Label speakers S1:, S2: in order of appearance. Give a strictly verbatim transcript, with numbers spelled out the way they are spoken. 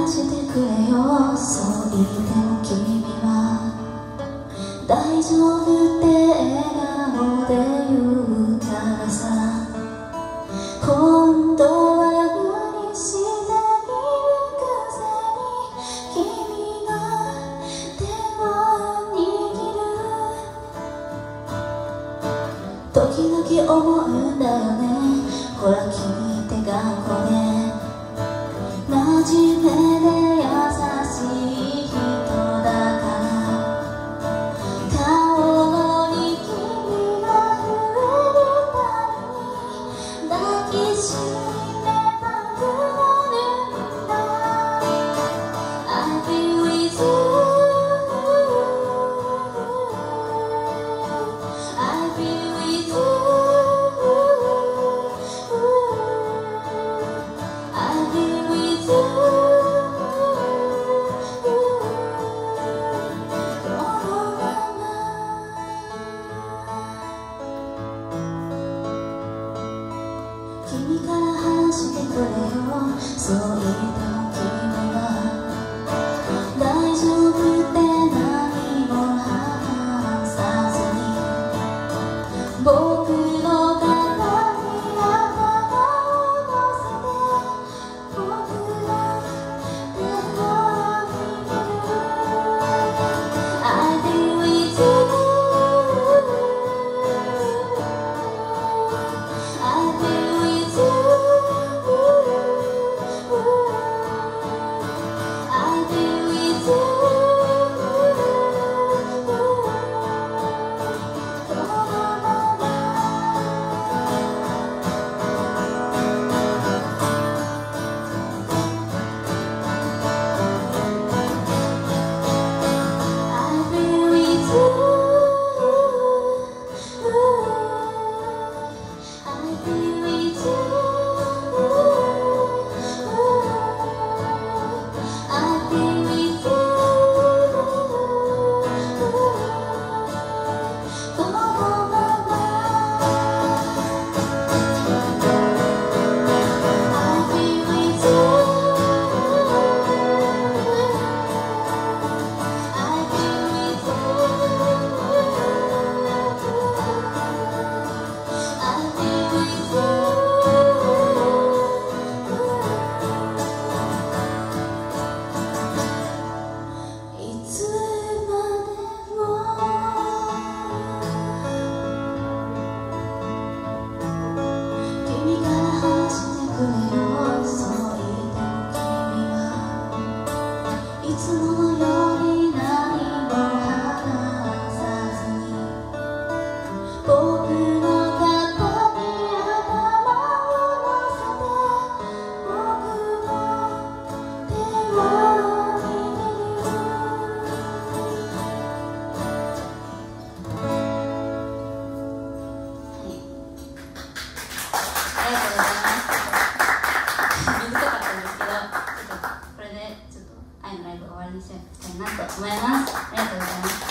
S1: してくれよ、そう言っても君は大丈夫って笑顔で言うからさ。本当は無理しているくせに君が手を握る。時々思うんだよね、ほら君って頑固で真面目で優しい人だから、顔に君が触れるたびに抱きしめたくなるんだ。 I'll be with you, I'll be with you, I'll be with you. 君から話してくれよ、そう言っても君は大丈夫って何も話さずに僕の肩に頭を乗せて僕の手を握る。 I'll be with you, I'll be with you, I'll be with you. いつものように何も話さずに僕の肩に頭を乗せて僕の手を握る。はい、ありがとうございます。短かったんですけど、ちょっとこれでちょっと愛のライブ終わりにしたいなと思います。ありがとうございます。